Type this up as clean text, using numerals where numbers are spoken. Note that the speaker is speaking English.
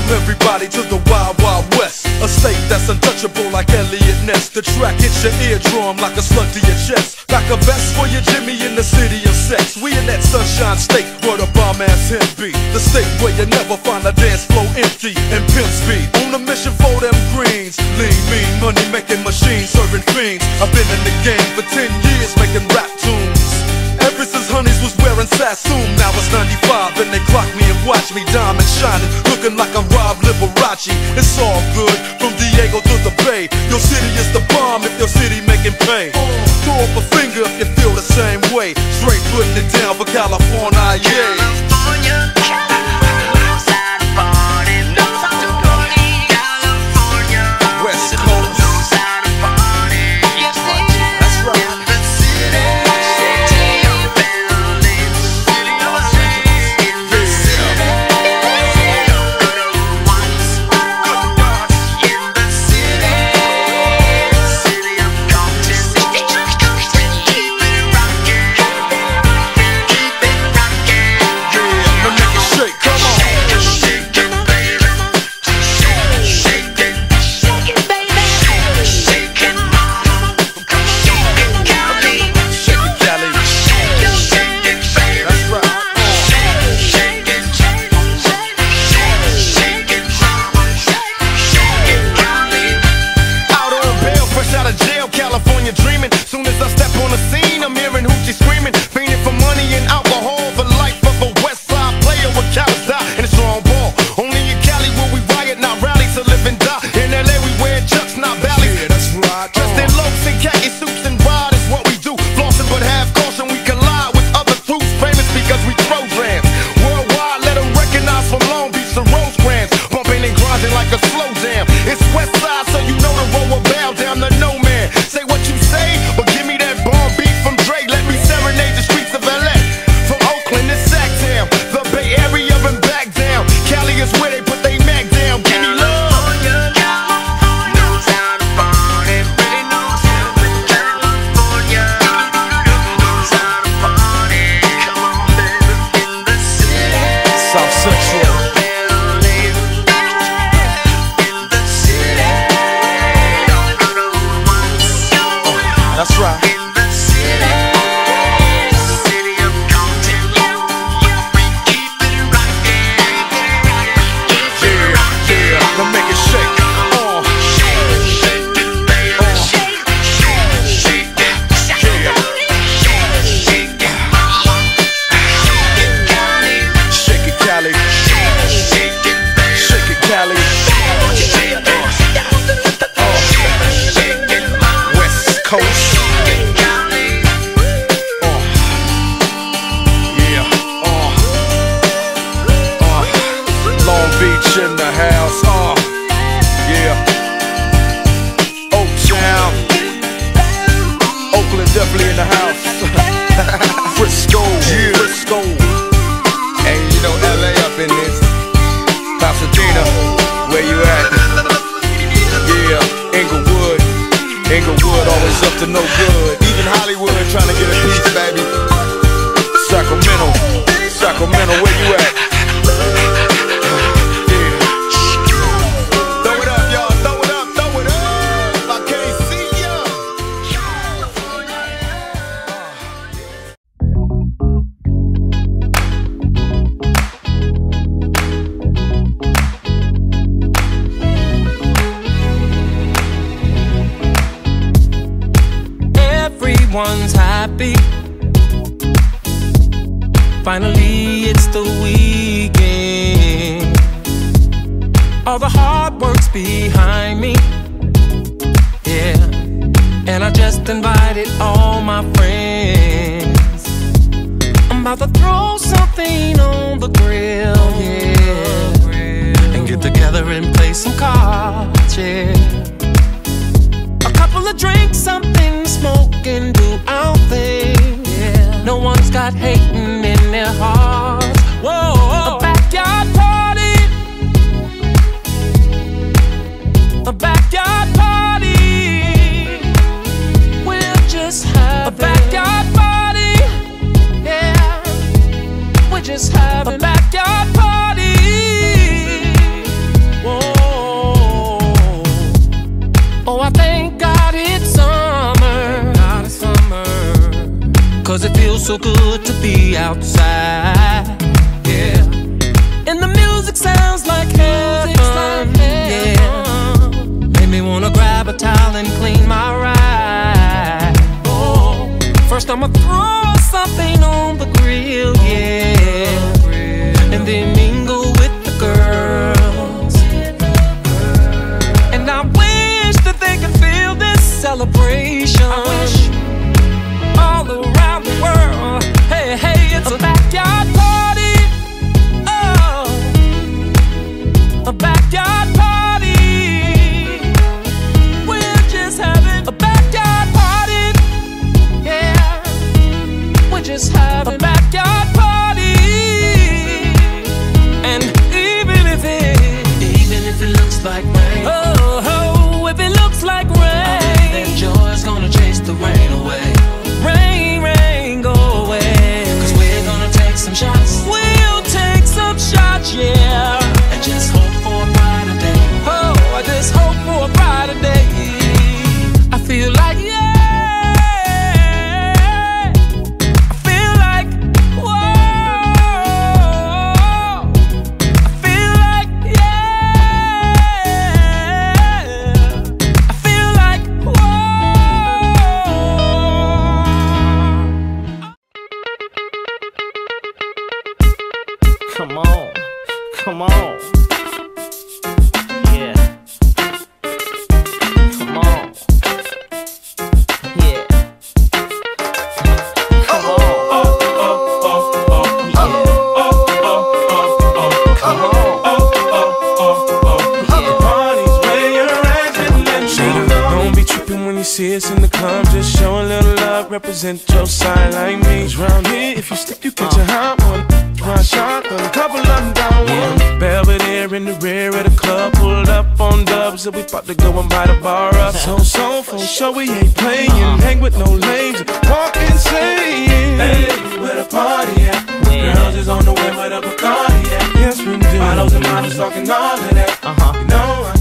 everybody to the Wild Wild West, a state that's untouchable like Elliot Ness. The track hits your eardrum like a slug to your chest. Back a vest for your Jimmy in the city of sex. We in that sunshine state where the bomb ass him be. The state where you never find a dance floor empty and pimp speed. On a mission for them greens. Lean, mean, money making machines serving fiends. I've been in the game for 10 years making rap tunes. Ever since Honeys was wearing Sassoon. Now it's 95 and they clock me and watch me diamond shining, looking like I'm Rob Liberace. It's all good from Diego to the Bay. Your city is the bomb if your city making pay. Throw up a finger if you feel the same way. Straight putting it down for California, yeah. That's right. In the house, yeah. Oaktown, Oakland definitely in the house. Frisco, yeah. Frisco, and you know LA up in this. Pasadena, where you at? Yeah, Inglewood, always up to no good. Even Hollywood trying to get a piece, baby. Sacramento, where you at? Everyone's happy. Finally, it's the weekend. All the hard work's behind me. Yeah. And I just invited all my friends. I'm about to throw something on the grill, yeah. And get together and play some cards, yeah. A couple of drinks, something to smoke, and do our thing, yeah. No one's got hating in their hearts. Whoa, a backyard party. A backyard party. We'll just have a backyard party. Yeah, we'll just have a backyard party. so good to be outside. Yeah. And the music sounds like heaven. Yeah. Made me wanna grab a towel and clean my ride. Oh. First I'ma throw something on the grill, yeah. And then mingle with the girls. And I wish that they could feel this celebration. I wish all around the world. Hey, hey, it's a backyard party. Oh, a backyard party. We're just having a backyard party. Yeah, we're just having a backyard party. And even if it looks like rain, oh, if it looks like rain, then joy's gonna chase the rain away. Rain, rain, go away. 'Cause we're gonna take some shots. We'll take some shots, yeah. And just hope for a brighter day. Oh, I just hope for a brighter day. I feel like, yeah. I feel like, whoa. I feel like, yeah. I feel like, whoa. Come on, come on. Yeah. Come on. Yeah. Come on. Don't be tripping when you see us in the club. Just show a little love, represent your side like me. 'Cause round here, if you slip, you catch a hot one. One shot, but a couple of them down one. Belvedere in the rear of the club, pulled up on dubs, and we about to go and buy the bar up. So for sure we ain't playing, hang with no lames, walk insane. Hey, where the party at? Girls is on the way, where the Bacardi at? Yes, we do. Models and models talking all of that. You know I